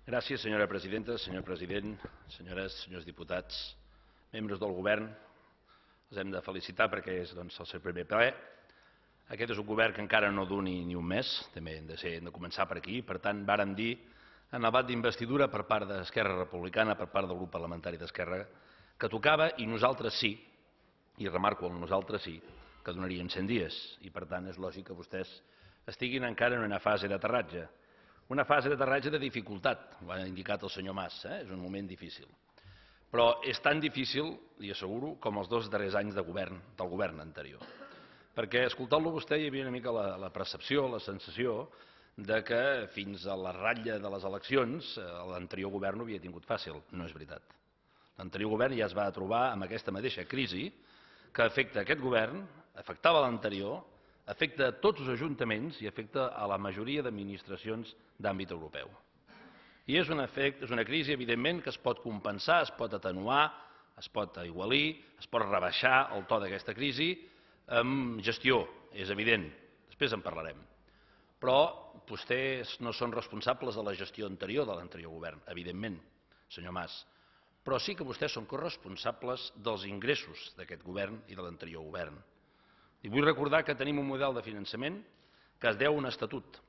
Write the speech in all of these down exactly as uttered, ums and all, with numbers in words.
Gràcies, senyora presidenta, senyor president, senyores, senyors diputats, membres del govern. Els hem de felicitar perquè és doncs, el seu primer ple. Aquest és un govern que encara no duri ni un mes, també hem de, ser, hem de començar per aquí. Per tant, vàrem dir en el debat d'investidura per part d'Esquerra Republicana, per part del grup parlamentari d'Esquerra, que tocava i nosaltres sí, i remarco el nosaltres sí, que donarien cent dies. I per tant és lògic que vostès estiguin encara en una fase d'aterratge. Una fase d'aterratge de dificultat, ho ha indicat el senyor Mas, eh? És un moment difícil. Però és tan difícil, li asseguro, com els dos darrers anys de govern, del govern anterior. Perquè, escoltant-lo vostè, hi havia una mica la, la percepció, la sensació, de que fins a la ratlla de les eleccions l'anterior govern ho havia tingut fàcil. No és veritat. L'anterior govern ja es va trobar amb aquesta mateixa crisi que afecta aquest govern, afectava l'anterior, afecta a tots els ajuntaments i afecta a la majoria d'administracions d'àmbit europeu. I és un efecte, és una crisi, evidentment, que es pot compensar, es pot atenuar, es pot aigualir, es pot rebaixar el to d'aquesta crisi amb gestió, és evident. Després en parlarem. Però vostès no són responsables de la gestió anterior de l'anterior govern, evidentment, senyor Mas. Però sí que vostès són corresponsables dels ingressos d'aquest govern i de l'anterior govern. I vull recordar que tenim un model de finançament que es deu a un estatut.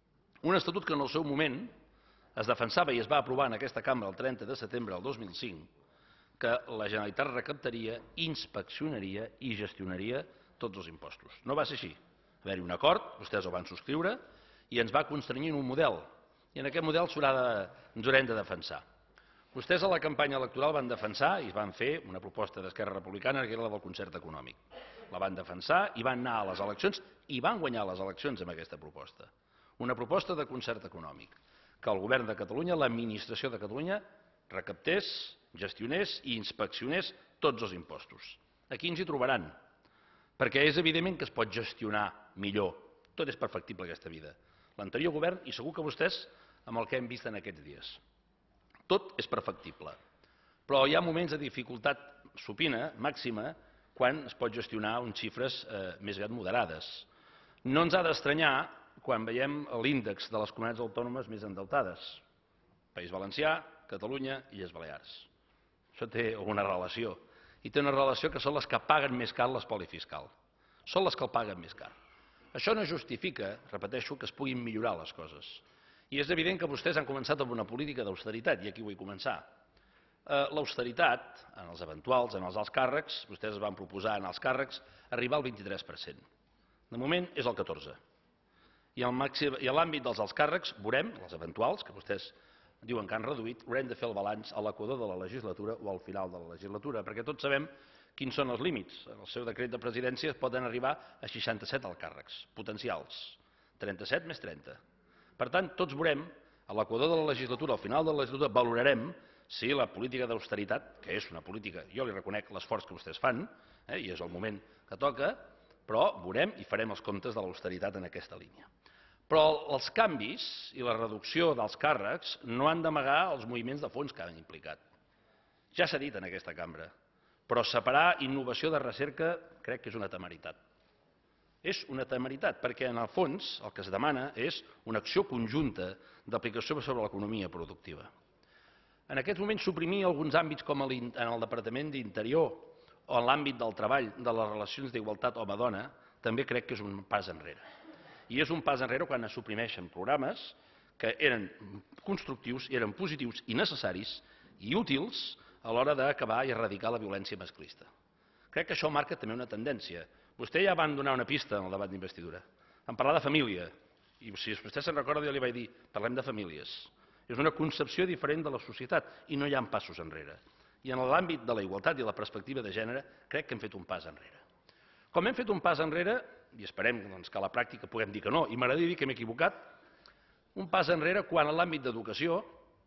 Un estatut que en el seu moment es defensava i es va aprovar en aquesta cambra el trenta de setembre del dos mil cinc que la Generalitat recaptaria, inspeccionaria i gestionaria tots els impostos. No va ser així. Va haver-hi un acord, vostès el van subscriure i ens va constranyir en un model. I en aquest model ens haurem de defensar. Vostès a la campanya electoral van defensar i van fer una proposta d'Esquerra Republicana que era la del concert econòmic. La van defensar i van anar a les eleccions i van guanyar les eleccions amb aquesta proposta. Una proposta de concert econòmic, que el govern de Catalunya, l'administració de Catalunya, recaptés, gestionés i inspeccionés tots els impostos. Aquí ens hi trobaran, perquè és evident que es pot gestionar millor. Tot és perfectible aquesta vida. L'anterior govern, i segur que vostès, amb el que hem vist en aquests dies. Tot és perfectible. Però hi ha moments de dificultat supina, màxima, quan es pot gestionar uns xifres eh, més aviat moderades. No ens ha d'estranyar quan veiem l'índex de les comunitats autònomes més endeutades. País Valencià, Catalunya i Illes Balears. Això té alguna relació. I té una relació que són les que paguen més car l'espoli fiscal. Són les que el paguen més car. Això no justifica, repeteixo, que es puguin millorar les coses. I és evident que vostès han començat amb una política d'austeritat, i aquí vull començar. L'austeritat, en els eventuals, en els alts càrrecs, vostès es van proposar en els càrrecs arribar al vint-i-tres per cent. De moment és el catorze per cent. I a l'àmbit dels alts càrrecs veurem, els eventuals, que vostès diuen que han reduït, haurem de fer el balanç a l'equador de la legislatura o al final de la legislatura, perquè tots sabem quins són els límits. En el seu decret de presidència es poden arribar a seixanta-set alts càrrecs potencials, trenta-set més trenta. Per tant, tots veurem, a l'equador de la legislatura, al final de la legislatura, valorarem si la política d'austeritat, que és una política, jo li reconec l'esforç que vostès fan, eh, i és el moment que toca, però veurem i farem els comptes de l'austeritat en aquesta línia. Però els canvis i la reducció dels càrrecs no han d'amagar els moviments de fons que han implicat. Ja s'ha dit en aquesta cambra, però separar innovació de recerca crec que és una temeritat. És una temeritat, perquè en el fons el que es demana és una acció conjunta d'aplicació sobre l'economia productiva. En aquests moments suprimir alguns àmbits com en el Departament d'Interior o en l'àmbit del treball, de les relacions d'igualtat home-dona, també crec que és un pas enrere. I és un pas enrere quan es suprimeixen programes que eren constructius, eren positius i necessaris i útils a l'hora d'acabar i erradicar la violència masclista. Crec que això marca també una tendència. Vostè ja van donar una pista en el debat d'investidura, en parlar de família. I si vostè se'n recorda, jo li vaig dir, parlem de famílies. És una concepció diferent de la societat i no hi ha passos enrere. I en l'àmbit de la igualtat i la perspectiva de gènere crec que hem fet un pas enrere. Com hem fet un pas enrere, i esperem doncs, que a la pràctica puguem dir que no, i m'agradaria dir que m'he equivocat, un pas enrere quan en l'àmbit d'educació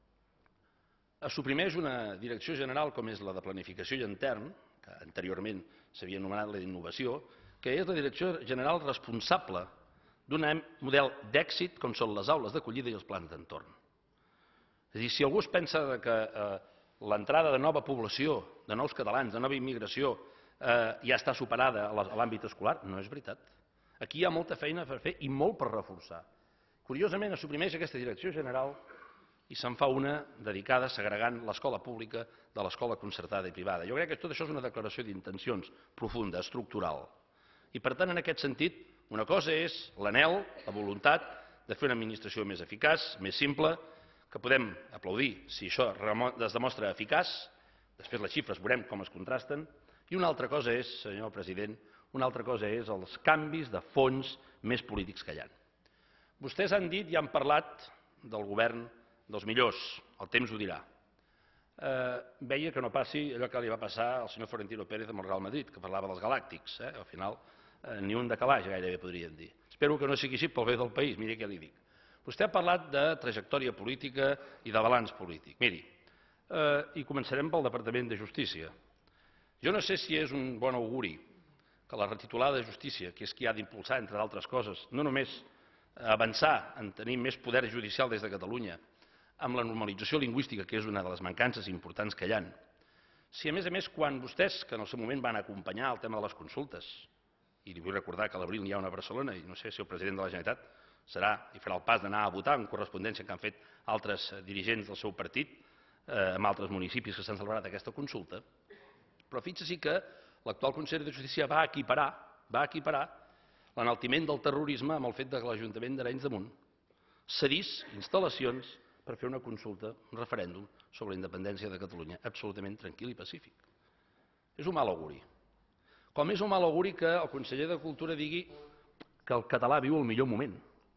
es suprimeix una direcció general com és la de planificació i intern, que anteriorment s'havia anomenat la d'innovació, que és la direcció general responsable d'un model d'èxit com són les aules d'acollida i els plans d'entorn. És a dir, si algú es pensa que l'entrada de nova població, de nous catalans, de nova immigració, ja està superada a l'àmbit escolar, no és veritat. Aquí hi ha molta feina per fer i molt per reforçar. Curiosament, es suprimeix aquesta direcció general i se'n fa una dedicada segregant l'escola pública de l'escola concertada i privada. Jo crec que tot això és una declaració d'intencions profunda, estructural. I per tant, en aquest sentit, una cosa és l'anhel, la voluntat de fer una administració més eficaç, més simple, que podem aplaudir si això es demostra eficaç, després les xifres veurem com es contrasten, i una altra cosa és, senyor president, una altra cosa és els canvis de fons més polítics que hi ha. Vostès han dit i han parlat del govern dels millors, el temps ho dirà. Veia que no passi allò que li va passar al senyor Florentino Pérez amb el Real Madrid, que parlava dels galàctics. Al final, ni un de calaix, gairebé podríem dir. Espero que no sigui així pel bé del país, miri què li dic. Vostè ha parlat de trajectòria política i de balanç polític. Miri, i començarem pel Departament de Justícia. Jo no sé si és un bon auguri que la retitulada de Justícia, que és qui ha d'impulsar, entre d'altres coses, no només avançar en tenir més poder judicial des de Catalunya, amb la normalització lingüística, que és una de les mancances importants que hi ha. Si, a més a més, quan vostès, que en el seu moment van acompanyar el tema de les consultes, i li vull recordar que a l'abril n'hi ha una a Barcelona, i no sé si el president de la Generalitat serà i farà el pas d'anar a votar en correspondència que han fet altres dirigents del seu partit en altres municipis que s'han celebrat aquesta consulta, però fixa-s'hi que l'actual conseller de Justícia va equiparar, va equiparar l'enaltiment del terrorisme amb el fet que l'Ajuntament d'Arenys de Munt cedís instal·lacions per fer una consulta, un referèndum sobre la independència de Catalunya, absolutament tranquil i pacífic. És un mal auguri. Com és un mal auguri que el conseller de Cultura digui que el català viu el millor moment.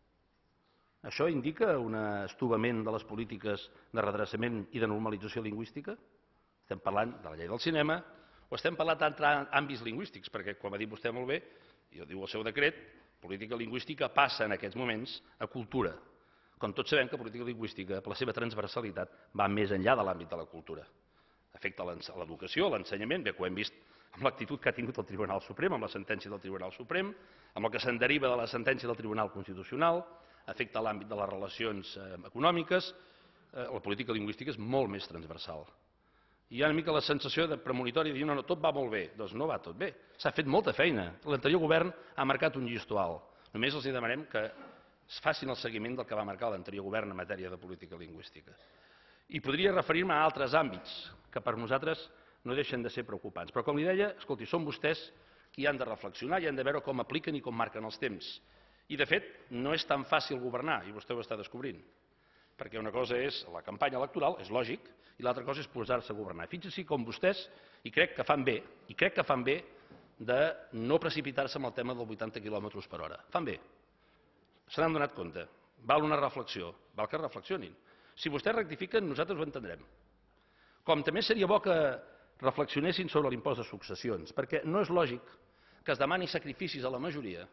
Això indica un estovament de les polítiques de redreçament i de normalització lingüística? Estem parlant de la llei del cinema o estem parlant d'altres àmbits lingüístics? Perquè, com ha dit vostè molt bé, i ho diu el seu decret, política lingüística passa en aquests moments a cultura. Com tots sabem que política lingüística, per la seva transversalitat, va més enllà de l'àmbit de la cultura. Afecta l'educació, l'ensenyament, bé que ho hem vist amb l'actitud que ha tingut el Tribunal Suprem, amb la sentència del Tribunal Suprem, amb el que se'n deriva de la sentència del Tribunal Constitucional, afecta l'àmbit de les relacions econòmiques, la política lingüística és molt més transversal. Hi ha una mica la sensació de premonitori de dir no, no, tot va molt bé. Doncs no va tot bé. S'ha fet molta feina. L'anterior govern ha marcat un llistó alt. Només els demanem que es facin el seguiment del que va marcar l'anterior govern en matèria de política lingüística. I podria referir-me a altres àmbits que per nosaltres no deixen de ser preocupants. Però, com li deia, escolti, són vostès qui han de reflexionar i han de veure com apliquen i com marquen els temps. I, de fet, no és tan fàcil governar, i vostè ho està descobrint. Perquè una cosa és la campanya electoral, és lògic, i l'altra cosa és posar-se a governar. Fixin-s'hi com vostès, i crec que fan bé, i crec que fan bé de no precipitar-se amb el tema dels vuitanta quilòmetres per hora. Fan bé. Se n'han donat compte. Val una reflexió. Val que reflexionin. Si vostès rectifiquen, nosaltres ho entendrem. Com també seria bo que reflexionessin sobre l'impost de successions, perquè no és lògic que es demani sacrificis a la majoria.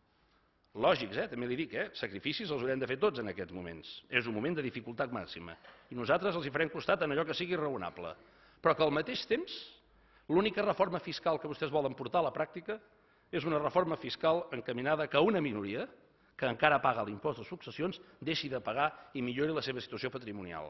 Lògics, eh? També li dic, eh? Sacrificis els haurem de fer tots en aquests moments. És un moment de dificultat màxima. I nosaltres els hi farem costat en allò que sigui raonable. Però que al mateix temps, l'única reforma fiscal que vostès volen portar a la pràctica és una reforma fiscal encaminada que una minoria, que encara paga l'impost de successions, deixi de pagar i millori la seva situació patrimonial.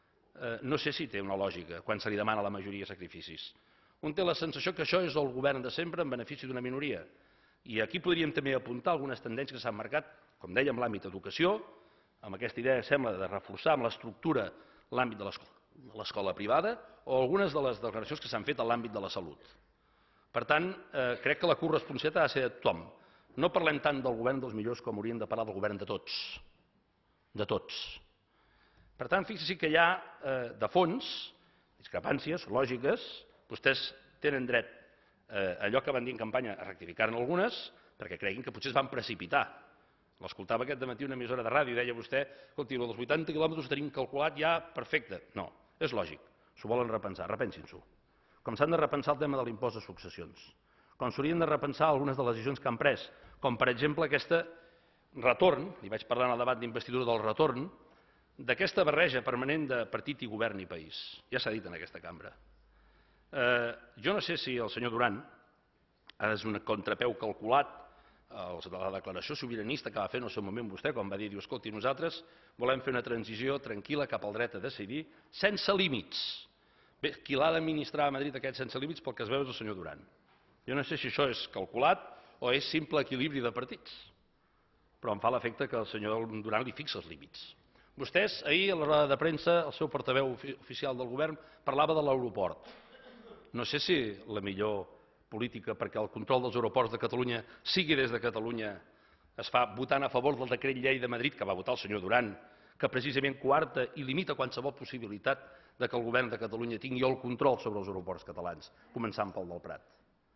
No sé si té una lògica quan se li demana a la majoria sacrificis. Un té la sensació que això és el govern de sempre en benefici d'una minoria. I aquí podríem també apuntar algunes tendències que s'han marcat, com dèiem, l'àmbit d'educació, amb aquesta idea, sembla, de reforçar amb l'estructura l'àmbit de l'escola privada, o algunes de les declaracions que s'han fet en l'àmbit de la salut. Per tant, crec que la corresponsabilitat ha de ser de tothom. No parlem tant del govern dels millors com hauríem de parlar del govern de tots. De tots. Per tant, fixi-s'hi que hi ha, de fons, discrepàncies lògiques. Vostès tenen dret, allò que van dir en campanya, a rectificar-ne algunes, perquè creguin que potser es van precipitar. L'escoltava aquest dematí una emissora de ràdio i deia vostè, escolti, dels vuitanta quilòmetres ho tenim calculat ja perfecte. No, és lògic. S'ho volen repensar, repensin-s'ho. Com s'han de repensar el tema de l'impost de successions. Com s'haurien de repensar algunes de les decisions que han pres, com per exemple aquest retorn, li vaig parlar en el debat d'investidura del retorn, d'aquesta barreja permanent de partit i govern i país. Ja s'ha dit en aquesta cambra. Jo no sé si el senyor Duran és un contrapeu calculat de la declaració sobiranista que va fer en el seu moment vostè, quan va dir, diu, escolti, nosaltres volem fer una transició tranquil·la cap al dret a decidir, sense límits. Bé, qui l'ha d'administrar a Madrid aquest sense límits, pel que es veu, és el senyor Duran. Jo no sé si això és calculat o és simple equilibri de partits, però em fa l'efecte que el senyor Duran li fixa els límits. Vostès, ahir, a la roda de premsa, el seu portaveu oficial del govern parlava de l'aeroport. No sé si la millor política perquè el control dels aeroports de Catalunya sigui des de Catalunya es fa votant a favor del decret llei de Madrid que va votar el senyor Duran, que precisament coarta i limita qualsevol possibilitat de que el govern de Catalunya tingui el control sobre els aeroports catalans, començant pel del Prat.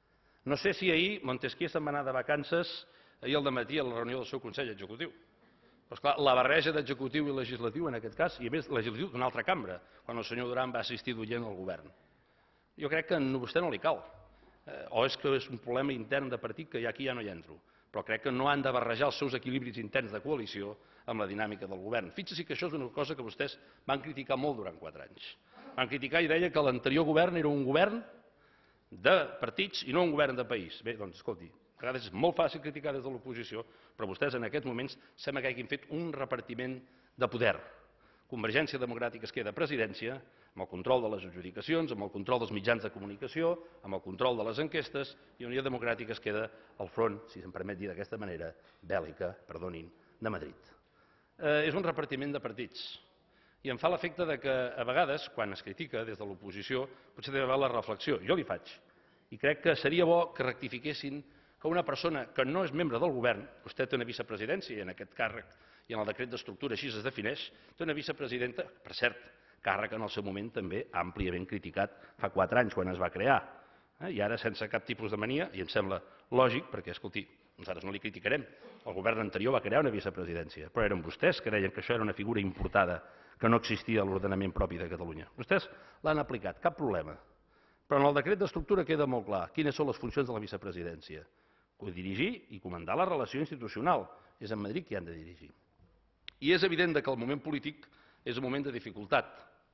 No sé si ahir Montesquieu se'n va anar de vacances ahir al dematí a la reunió del seu Consell Executiu. Però, esclar, la barreja d'executiu i legislatiu, en aquest cas, i a més legislatiu d'una altra cambra, quan el senyor Duran va assistir d'oient al govern. Jo crec que a vostè no li cal. Eh, o és que és un problema intern de partit que aquí ja no hi entro. Però crec que no han de barrejar els seus equilibris interns de coalició amb la dinàmica del govern. Fixi-s'hi que això és una cosa que vostès van criticar molt durant quatre anys. Van criticar i deia que l'anterior govern era un govern de partits i no un govern de país. Bé, doncs, escolti, a vegades és molt fàcil criticar des de l'oposició, però vostès en aquests moments sembla que hagin fet un repartiment de poder. Convergència Democràtica es queda a presidència, amb el control de les adjudicacions, amb el control dels mitjans de comunicació, amb el control de les enquestes, i Unió Democràtica es queda al front, si se'm permet dir d'aquesta manera, bèl·lica, perdonin, de Madrid. Eh, és un repartiment de partits. I em fa l'efecte que, a vegades, quan es critica des de l'oposició, potser ha d'haver la reflexió. Jo li faig. I crec que seria bo que rectifiquessin que una persona que no és membre del govern, vostè té una vicepresidència i en aquest càrrec i en el decret d'estructura així es defineix, té una vicepresidenta, per cert, càrrec en el seu moment també àmpliament criticat fa quatre anys quan es va crear, eh? I ara sense cap tipus de mania, i em sembla lògic, perquè, escolti, nosaltres no li criticarem, el govern anterior va crear una vicepresidència, però eren vostès que deien que això era una figura importada, que no existia a l'ordenament propi de Catalunya. Vostès l'han aplicat, cap problema. Però en el decret d'estructura queda molt clar quines són les funcions de la vicepresidència. Dirigir i comandar la relació institucional. És en Madrid que hi han de dirigir. I és evident que el moment polític és un moment de dificultat.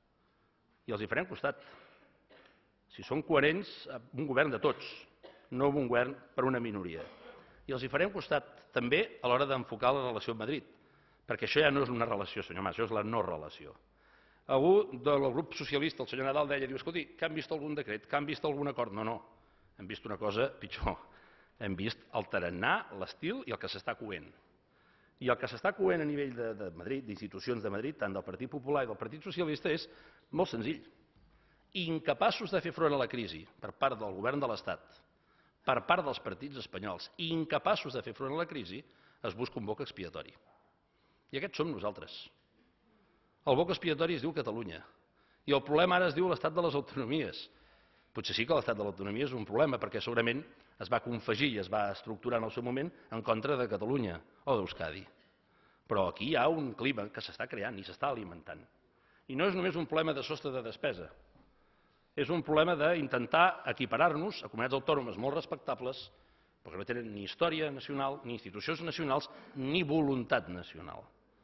I els hi farem costat. Si són coherents, amb un govern de tots, no amb un govern per una minoria. I els hi farem costat també a l'hora d'enfocar la relació amb Madrid. Perquè això ja no és una relació, senyor Mas, això és la no relació. Algú del grup socialista, el senyor Nadal, deia, diu, escolti, que han vist algun decret, que han vist algun acord? No, no, hem vist una cosa pitjor. Hem vist el tarannà, l'estil i el que s'està coent. I el que s'està coent a nivell de, de Madrid, d'institucions de Madrid, tant del Partit Popular i del Partit Socialista, és molt senzill. Incapaços de fer front a la crisi per part del govern de l'Estat, per part dels partits espanyols, i incapaços de fer front a la crisi, es busca un boc expiatori. I aquests som nosaltres. El boc expiatori es diu Catalunya. I el problema ara es diu l'estat de les autonomies. Potser sí que l'estat de l'autonomia és un problema, perquè segurament es va confegir i es va estructurar en el seu moment en contra de Catalunya o d'Euskadi. Però aquí hi ha un clima que s'està creant i s'està alimentant. I no és només un problema de sostre de despesa. És un problema d'intentar equiparar-nos a comunitats autònomes molt respectables, perquè no tenen ni història nacional, ni institucions nacionals, ni voluntat nacional.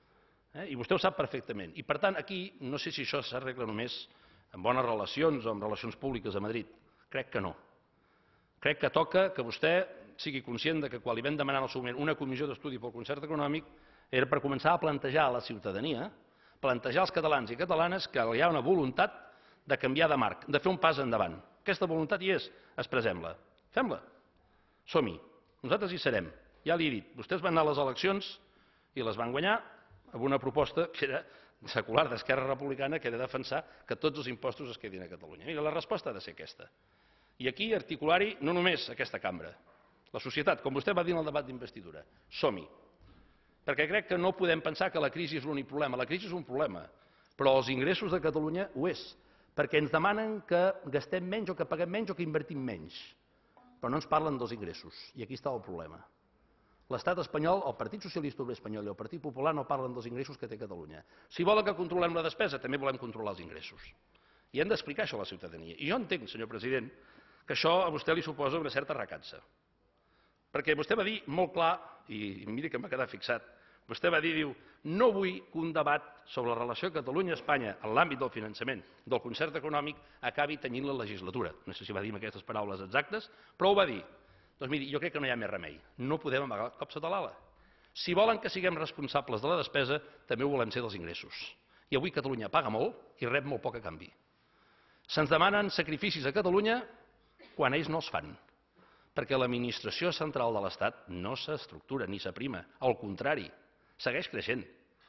I vostè ho sap perfectament. I, per tant, aquí no sé si això s'arregla només amb bones relacions o amb relacions públiques a Madrid. Crec que no. Crec que toca que vostè sigui conscient que quan li vam demanar en el seu moment una comissió d'estudi pel concert econòmic era per començar a plantejar a la ciutadania, plantejar als catalans i catalanes que hi ha una voluntat de canviar de marc, de fer un pas endavant. Aquesta voluntat hi és, expressem-la. Fem-la. Som-hi. Nosaltres hi serem. Ja li he dit, vostès van anar a les eleccions i les van guanyar amb una proposta que era secular d'Esquerra Republicana, que era defensar que tots els impostos es quedin a Catalunya. Mira, la resposta ha de ser aquesta. I aquí articular-hi no només aquesta cambra, la societat, com vostè va dir en el debat d'investidura. Som-hi. Perquè crec que no podem pensar que la crisi és l'únic problema. La crisi és un problema, però els ingressos de Catalunya ho és, perquè ens demanen que gastem menys o que paguem menys o que invertim menys. Però no ens parlen dels ingressos, i aquí està el problema. L'estat espanyol, el Partit Socialista Obrer Espanyol i el Partit Popular no parlen dels ingressos que té Catalunya. Si volen que controlem la despesa, també volem controlar els ingressos. I hem d'explicar això a la ciutadania. I jo entenc, senyor president, que això a vostè li suposa una certa recança. Perquè vostè va dir molt clar, i miri que m'ha quedat fixat, vostè va dir, diu, no vull que un debat sobre la relació Catalunya-Espanya en l'àmbit del finançament del concert econòmic acabi tenyint la legislatura. No sé si va dir amb aquestes paraules exactes, però ho va dir. Doncs miri, jo crec que no hi ha més remei. No podem amagar el cop sota l'ala. Si volen que siguem responsables de la despesa, també ho volem ser dels ingressos. I avui Catalunya paga molt i rep molt poc a canvi. Se'ns demanen sacrificis a Catalunya quan ells no els fan, perquè l'administració central de l'Estat no s'estructura ni s'aprima. Al contrari, segueix creixent.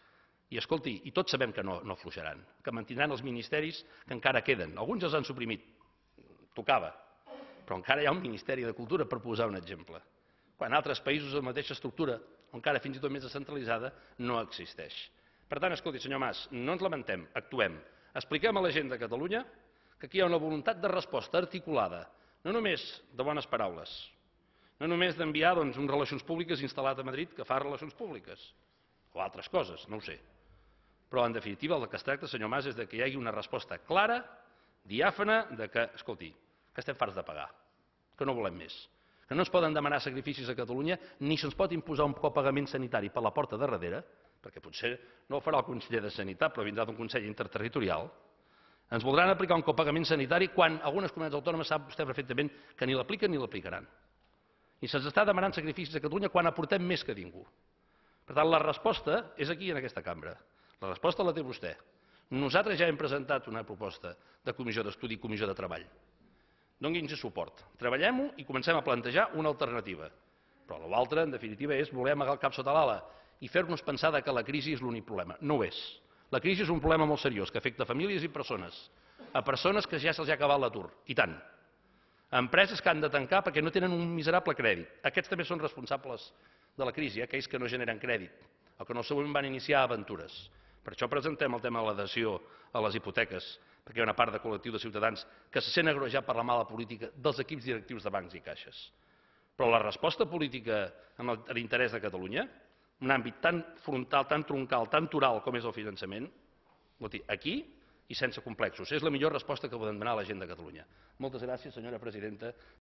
I, escolti, i tots sabem que no, no afluixaran, que mantindran els ministeris que encara queden. Alguns els han suprimit, tocava, però encara hi ha un Ministeri de Cultura, per posar un exemple. Quan altres països la mateixa estructura, o encara fins i tot més descentralitzada, no existeix. Per tant, escolti, senyor Mas, no ens lamentem, actuem. Expliquem a la gent de Catalunya que aquí hi ha una voluntat de resposta articulada, no només de bones paraules, no només d'enviar doncs, un Relacions Públiques instal·lat a Madrid que fa relacions públiques, o altres coses, no ho sé. Però, en definitiva, el que es tracta, senyor Mas, és que hi hagi una resposta clara, diàfana, de que, escolti, que estem farts de pagar, que no volem més, que no ens poden demanar sacrificis a Catalunya, ni se'ns pot imposar un copagament sanitari per la porta de darrere, perquè potser no ho farà el conseller de Sanitat, però vindrà d'un Consell Interterritorial. Ens voldran aplicar un copagament sanitari quan algunes comunitats autònomes sap vostè perfectament que ni l'apliquen ni l'aplicaran. I se'ns està demanant sacrificis a Catalunya quan aportem més que ningú. Per tant, la resposta és aquí, en aquesta cambra. La resposta la té vostè. Nosaltres ja hem presentat una proposta de comissió d'estudi i comissió de treball. Doni'ns suport. Treballem-ho i comencem a plantejar una alternativa. Però l'altre, en definitiva, és voler amagar el cap sota l'ala i fer-nos pensar que la crisi és l'únic problema. No ho és. La crisi és un problema molt seriós que afecta famílies i persones. A persones que ja se'ls ha acabat l'atur. I tant. A empreses que han de tancar perquè no tenen un miserable crèdit. Aquests també són responsables de la crisi, aquells que no generen crèdit o que en el seu moment van iniciar aventures. Per això presentem el tema de l'adhesió a les hipoteques, perquè hi ha una part de col·lectiu de ciutadans que se sent agreujat per la mala política dels equips directius de bancs i caixes. Però la resposta política en l'interès de Catalunya, un àmbit tan frontal, tan troncal, tan toral com és el finançament, aquí i sense complexos. És la millor resposta que podem donar a la gent de Catalunya. Moltes gràcies, senyora presidenta.